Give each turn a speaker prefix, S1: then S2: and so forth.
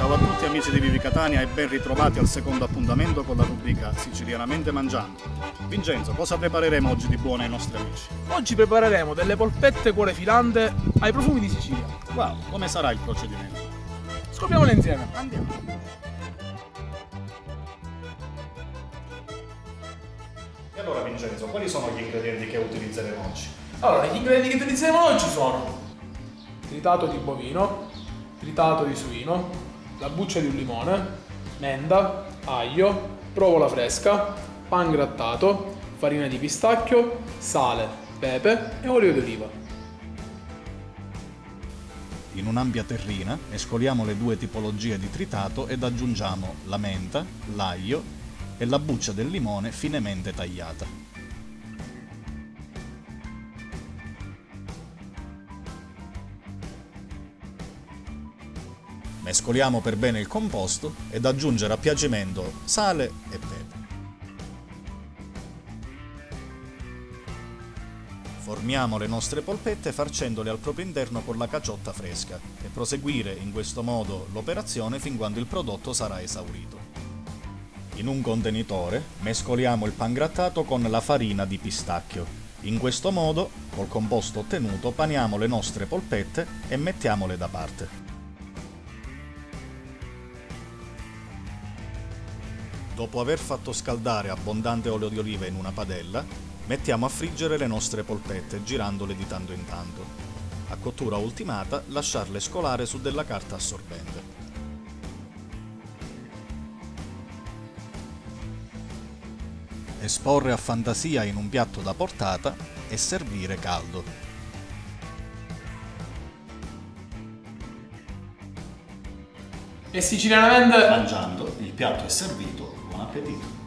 S1: Ciao a tutti amici di Vivi Catania e ben ritrovati al secondo appuntamento con la rubrica Sicilianamente Mangiando. Vincenzo, cosa prepareremo oggi di buono ai nostri amici?
S2: Oggi prepareremo delle polpette cuore filante ai profumi di Sicilia.
S1: Wow, come sarà il procedimento?
S2: Scopriamole insieme.
S1: Andiamo. E allora Vincenzo, quali sono gli ingredienti che utilizzeremo oggi?
S2: Allora, gli ingredienti che utilizzeremo oggi sono tritato di bovino, tritato di suino, la buccia di un limone, menta, aglio, provola fresca, pan grattato, farina di pistacchio, sale, pepe e olio d'oliva.
S1: In un'ampia terrina mescoliamo le due tipologie di tritato ed aggiungiamo la menta, l'aglio e la buccia del limone finemente tagliata. Mescoliamo per bene il composto ed aggiungere a piacimento sale e pepe. Formiamo le nostre polpette farcendole al proprio interno con la caciotta fresca e proseguire in questo modo l'operazione fin quando il prodotto sarà esaurito. In un contenitore mescoliamo il pangrattato con la farina di pistacchio. In questo modo, col composto ottenuto, paniamo le nostre polpette e mettiamole da parte. Dopo aver fatto scaldare abbondante olio di oliva in una padella, mettiamo a friggere le nostre polpette girandole di tanto in tanto. A cottura ultimata, lasciarle scolare su della carta assorbente. Esporre a fantasia in un piatto da portata e servire caldo.
S2: E sicilianamente
S1: Mangiando, il piatto è servito. Buon appetito!